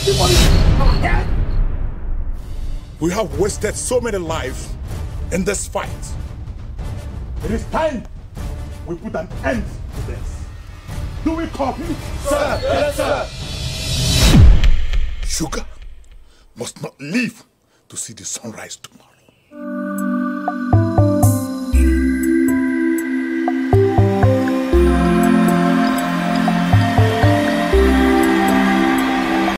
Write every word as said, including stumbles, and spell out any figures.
the money. We have wasted so many lives in this fight. It is time we put an end to this. Do we copy? Sir, yes, sir. Sugar must not live to see the sunrise tomorrow.